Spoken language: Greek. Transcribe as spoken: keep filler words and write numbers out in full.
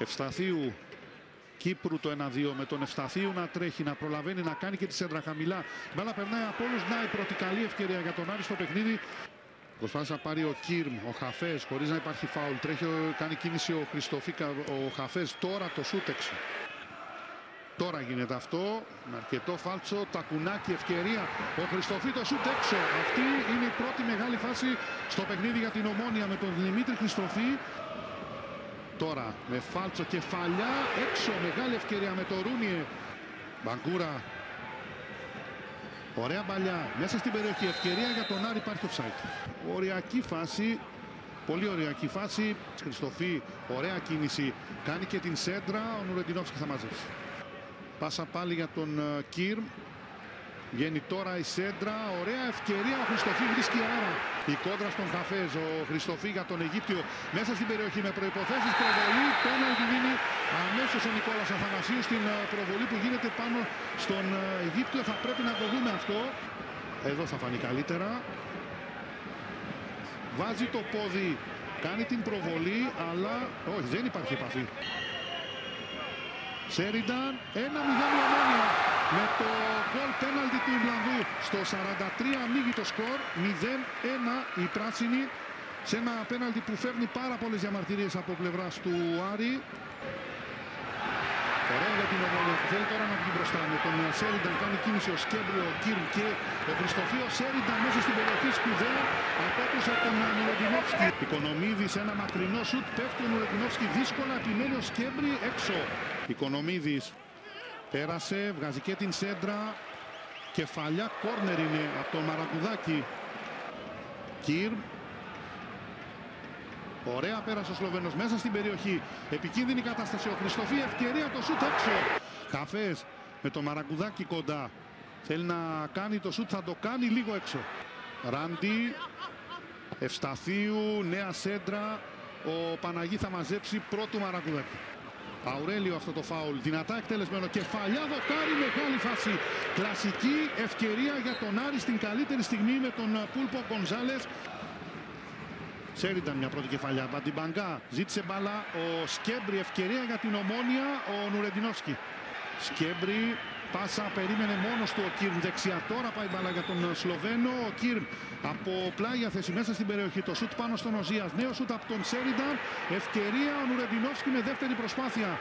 Ευσταθίου Κύπρου το ένα δύο, με τον Ευσταθίου να τρέχει, να προλαβαίνει να κάνει και τη σέντρα χαμηλά. Μπάλα περνάει από όλους. Να η πρώτη καλή ευκαιρία για τον Άρη στο παιχνίδι. Προσπάθησε να πάρει ο Κίρμ, ο Χαφές, χωρίς να υπάρχει φάουλ. Τρέχει, κάνει κίνηση ο Χριστοφίκα, ο Χαφές. Τώρα το σούτ έξω. Τώρα γίνεται αυτό, με αρκετό φάλτσο, τακουνάκι, ευκαιρία. Ο Χριστοφί το σούτ έξω. Αυτή είναι η πρώτη μεγάλη φάση στο παιχνίδι για την Ομόνοια με τον Δημήτρη Χριστοφί. Τώρα με φάλτσο, κεφαλιά, έξω, μεγάλη ευκαιρία με το Ρούνιε. Μπαγκούρα. Ωραία μπαλιά, μέσα στην περιοχή, ευκαιρία για τον Άρη, υπάρχει offside. Οριακή φάση, πολύ οριακή φάση. Χριστοφί, ωραία κίνηση, κάνει και την σέντρα, ο Νουρεντινόφσκι θα μαζέψει. Πάσα πάλι για τον uh, Κίρμ. Βγαίνει τώρα η σέντρα. Ωραία ευκαιρία. Ο Χριστοφί βρίσκει άρα. Η κόντρα στον Χαφές. Ο Χριστοφί για τον Αιγύπτιο. Μέσα στην περιοχή με προϋποθέσεις. Προβολή. Πέναλτι δίνει αμέσως ο Νικόλας Αθανασίου στην uh, προβολή που γίνεται πάνω στον uh, Αιγύπτιο. Θα πρέπει να το δούμε αυτό. Εδώ θα φανεί καλύτερα. Βάζει το πόδι. Κάνει την προβολή. Αλλά όχι, δεν υπάρχει επαφή. Σέρινταν, ένα μηδέν η Ομόνοια με το γκολ πέναλτι του Ιρλανδού. Στο σαράντα τρία ανοίγει το σκορ, μηδέν ένα η πράσινη σε ένα πέναλτι που φέρνει πάρα πολλές διαμαρτυρίες από πλευράς του Άρη. Ωραία για την Ομόνοια που θέλει τώρα να βγει μπροστά με τον Σέρινταν, κάνει κίνηση ο Σκέμπριο, ο Κίρμ και ο Χριστοφίο. Σέρινταν μέσα στην περιοχή, σπουδαία, απόκρισε τον Νουρεντινόφσκι. Οικονομίδης, ένα μακρινό σουτ, πέφτει ο Νουρεντινόφσκι δύσκολα, επιμένει ο Σκέμπρι έξω. Οικονομίδης πέρασε, βγάζει και την σέντρα, κεφαλιά, κόρνερ είναι από τον Μαρακουδάκη. Κίρμ. Ωραία πέρασε ο Σλοβαίνος μέσα στην περιοχή. Επικίνδυνη κατάσταση ο Χριστοφί. Ευκαιρία το σούτ έξω. Χαφές με το Μαρακουδάκι κοντά. Θέλει να κάνει το σούτ, θα το κάνει λίγο έξω. Ράντι. Ευσταθίου. Νέα σέντρα. Ο Παναγί θα μαζέψει πρώτου Μαρακουδάκι. Αουρέλιο αυτό το φάουλ. Δυνατά εκτελεσμένο. Κεφαλιά δοκάρι. Μεγάλη φάση. Κλασική ευκαιρία για τον Άρη στην καλύτερη στιγμή με τον Πούλπο Γκονζάλες. Σέρινταν μια πρώτη κεφαλιά. Μπαντιμπαγκά ζήτησε μπάλα. Ο Σκέμπρι, ευκαιρία για την Ομόνοια. Ο Νουρεντινόφσκι. Σκέμπρι, πάσα, περίμενε μόνος του ο Κίρμ. Δεξιά τώρα πάει μπάλα για τον Σλοβαίνο. Ο Κίρμ από πλάγια θέση μέσα στην περιοχή. Το σούτ πάνω στον Οζίας. Νέο σούτ από τον Σέρινταν. Ευκαιρία ο Νουρεντινόφσκι με δεύτερη προσπάθεια.